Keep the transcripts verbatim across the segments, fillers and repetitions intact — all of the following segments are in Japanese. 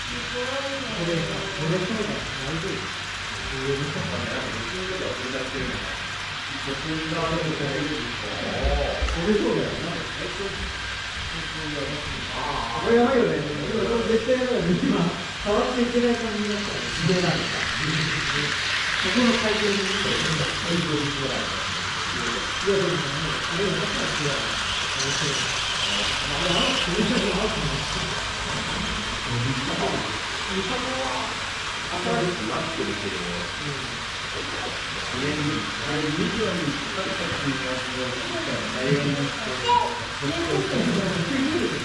これさ、これそうだ、大丈夫。上にとかね、後ろでは取り出してるの。これそうだよな。これやばいよね。絶対やばいよね。今、触っていけない感じになったら、自然なんだ。そこの回転に見て、最後にしてもらう。いや、でも、あれはなかったら、あれは、これじゃないかな。見た目は明るくなってるけど、上に、あれ、にじゅうにかかった組み合わせを作ったら大変にして、そっちをしたり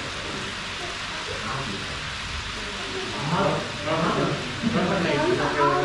Gracias.